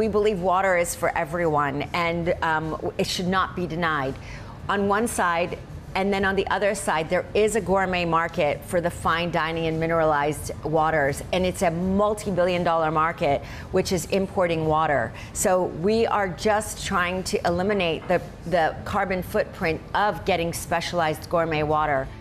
we believe water is for everyone, and it should not be denied. On one side, and then on the other side, there is a gourmet market for the fine dining and mineralized waters, and it's a multi-billion-dollar market, which is importing water. So we are just trying to eliminate the carbon footprint of getting specialized gourmet water.